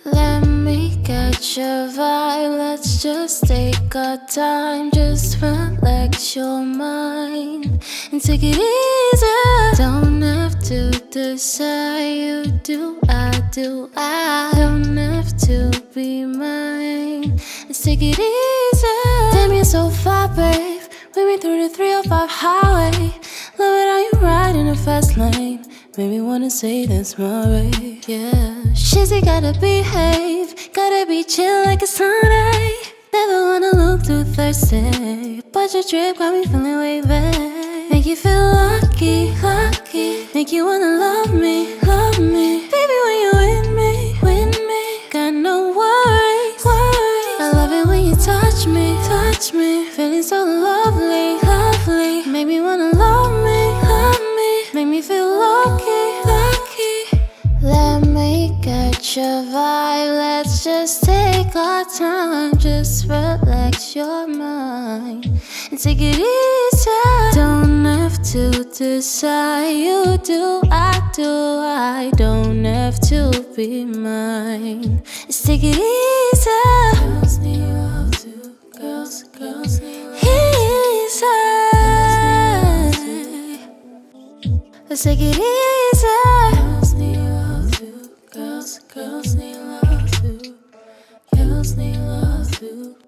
Let me catch your vibe. Let's just take our time. Just relax your mind and take it easy. Don't have to decide. You do, I do. I don't have to be mine. Let's take it easy. Damn, you're so far, babe. We've been through the 305 highway. Love it how you ride in the fast lane. Made me wanna say that's my way, yeah. Shizzy gotta behave, gotta be chill like a Sunday. Never wanna look too thirsty, but your drip got me feeling wavy. Make you feel lucky, lucky. Make you wanna love me, love me. Baby, when you're with me, got no worries, worries. I love it when you touch me, touch me. Feeling so lovely, lovely. Make me wanna love me, love me. Make me feel lucky, lucky. Let me catch your vibe. Let's just take our time. Just relax your mind and take it easy. Don't have to decide. You do, I do. I don't have to be mine. Let's take it easy. Girls need love too. Girls need love easy. Let's take it easy. Girls need love too. Girls need love too. Girls need love too.